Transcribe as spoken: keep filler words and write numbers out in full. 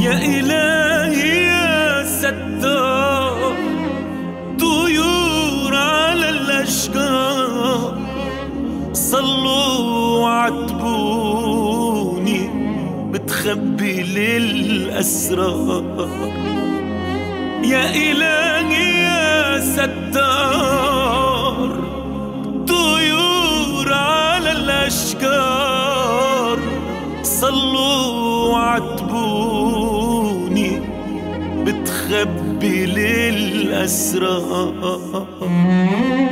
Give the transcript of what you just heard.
يا إلهي يا ستار، طيور على الأشجار صلوا وعاتبوني، بتخبي للأسرار. يا إلهي يا ستار، طيور على الأشجار صلوا وعاتبوني، بتخبي للأسرار.